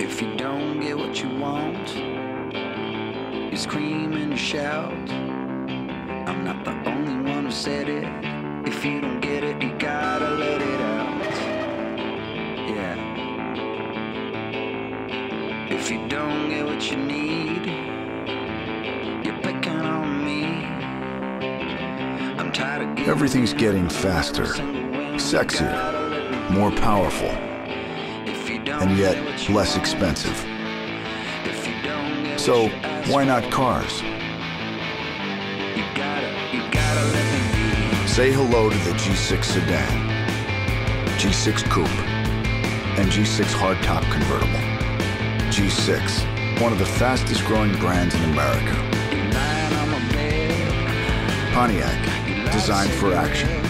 If you don't get what you want, you scream and you shout. I'm not the only one who said it. If you don't get it, you gotta let it out. Yeah. If you don't get what you need, you're picking on me. I'm tired of getting Everything's getting faster, sexier, more powerful, and yet less expensive. So why not cars? Say hello to the G6 sedan, G6 coupe, and G6 hardtop convertible. G6, one of the fastest growing brands in America. Pontiac, designed for action.